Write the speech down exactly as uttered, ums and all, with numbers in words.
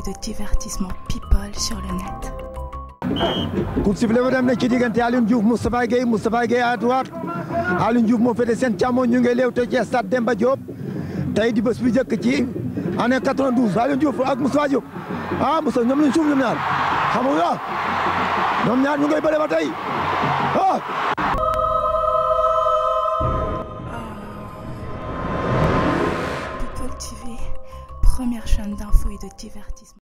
et de divertissement people sur le net. coup de sifflet ba dem na ci diggante Alioune Diouf Moustapha Gueye Moustapha Gueye à droite Alioune Diouf moo féete seen càmmoñ ñu ngi léewtoo ci stade Demba Diop tey di bés bi njëkk ci année quatre-vingt-douze Alioune Diouf ak Moustapha Diop ah Moustapha ñoom lañ suuf ñoom ñaar xam nga ñoom ñaar ñu ngay bëre ba tey ah. People T V, première chaîne d'infos et de divertissement.